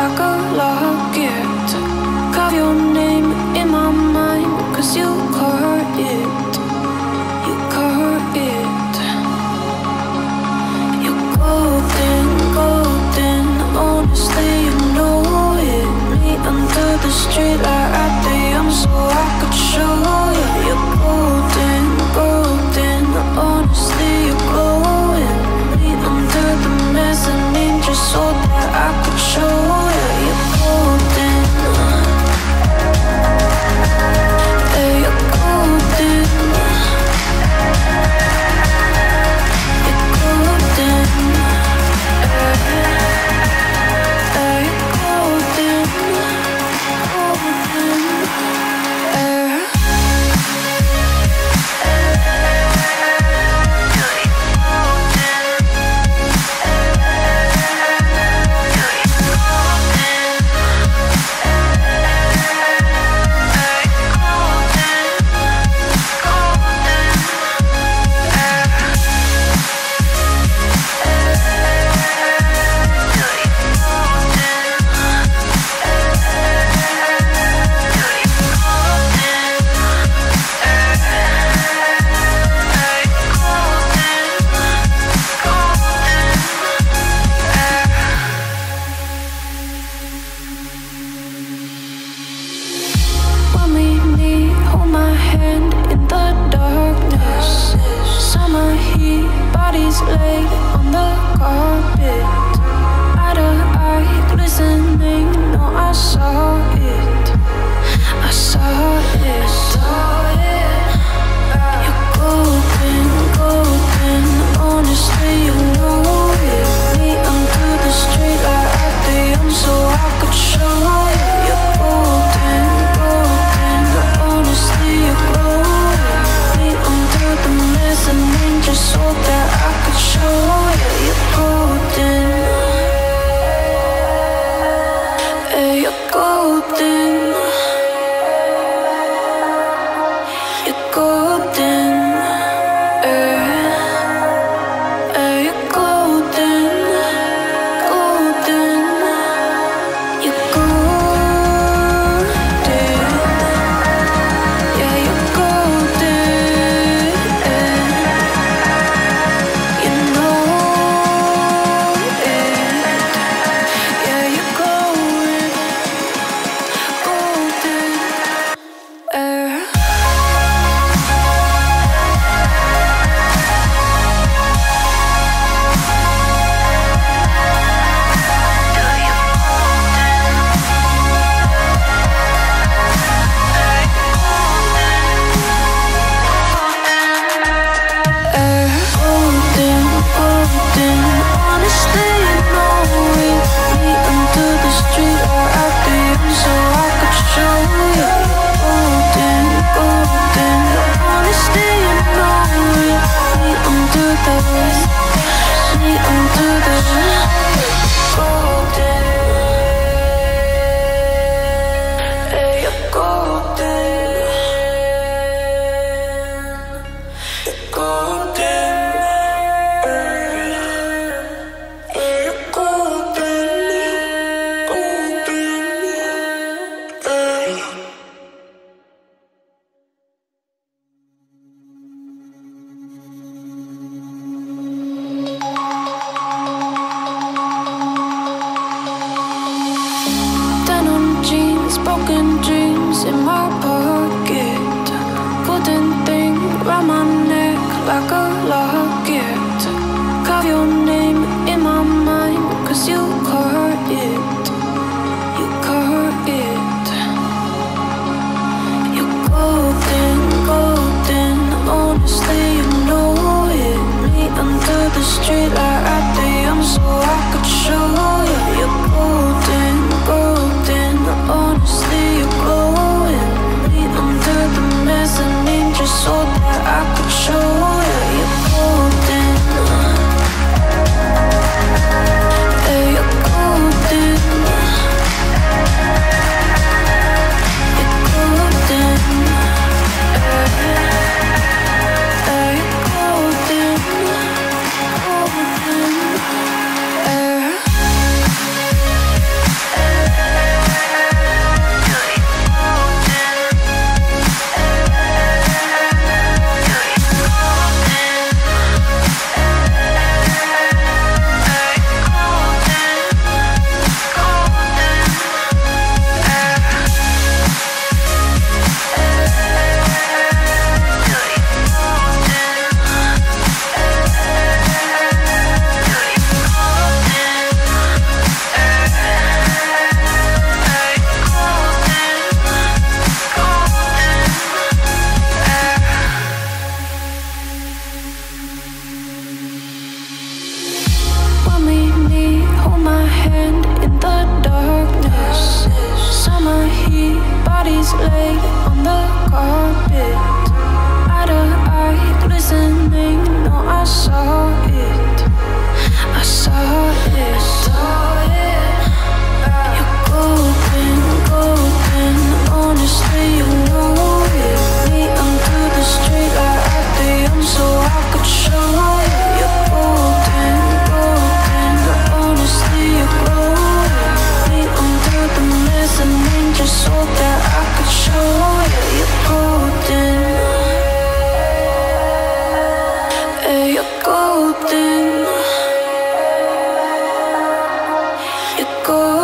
like a locket. Carve your name in my mind, 'cause you caught it. You caught it. You're golden, golden. Honestly, you know it. Me under the street like I am, so I could show you. You're golden, golden. Honestly, you're glowing. Me under the mezzanine, just so that I could show you. You're golden. keys laid on the carpet. Eye to eye, glistening. No, I saw it. I saw it. You're golden, golden. Honestly, you know it. Me under the street light at the end, so I could show you. You're golden, golden. Honestly, you're glowing. Me under the mezzanine, just so that I could show you. You're golden. Hey, you're golden. You're golden.